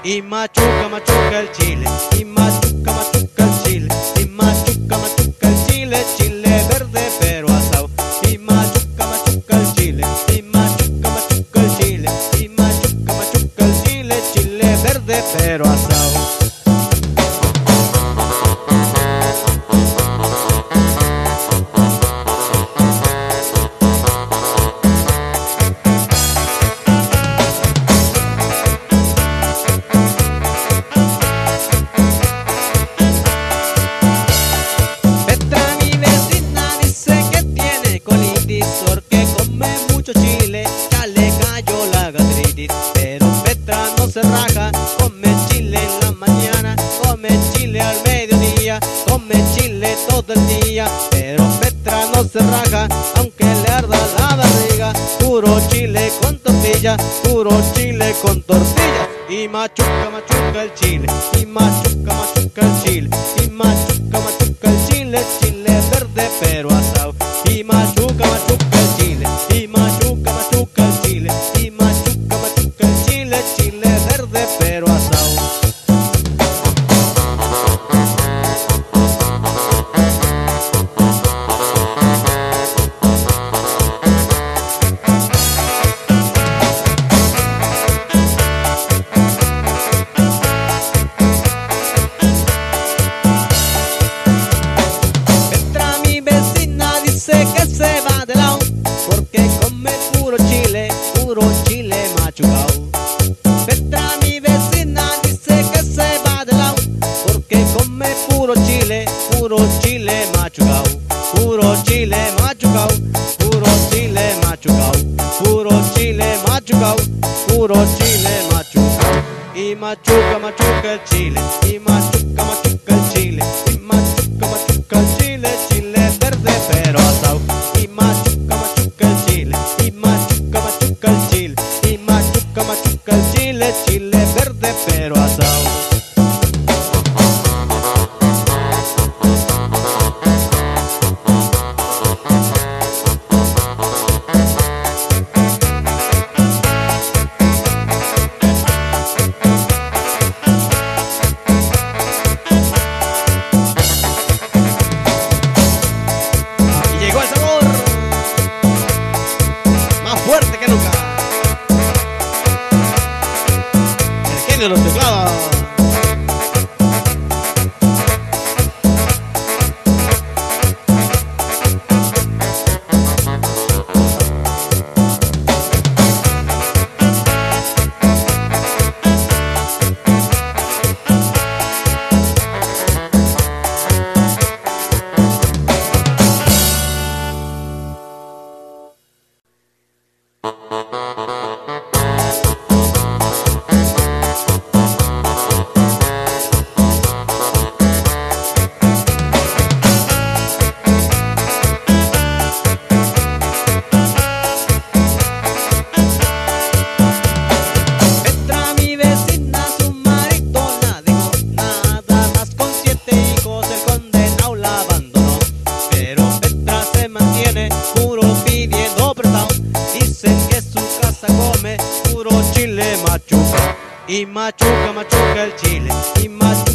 y machuca el chile, y machuca el chile, y machuca el chile, chile verde pero asado, y machuca el chile, y machuca el chile, y machuca el chile, chile verde pero asado. Porque come mucho chile, ya le cayó la gastritis. Pero Petra no se raja, come chile en la mañana, come chile al mediodía, come chile todo el día. Pero Petra no se raja, aunque le arda la barriga. Puro chile con tortilla, puro chile con tortilla. Y machuca el chile, y machuca el chile, y machuca el chile, chile verde pero asado. Y machuca el chile, y machuca el chile, y machuca el chile, chile verde pero asado. Petra, mi vecina, dice que se va de lado porque come puro chile machucao. Petra, mi vecina, dice que se va de lado porque come puro chile machucao. Puro chile machucao, puro chile machucao, puro chile machucao, puro chile machucao. Y machuca el chile, y machuca el chile, y machuca el chile, chile verde pero asado. Y machuca el chile, y machuca el chile, y machuca el chile, chile verde pero asado. Llegó el sabor más fuerte que nunca, el genio de los teclados. Y machuca el chile, y machuca